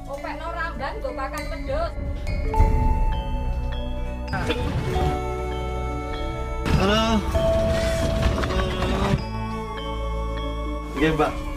Opekno ramban nggo pakan wedhus. Halo. Halo. Oke, Mbak.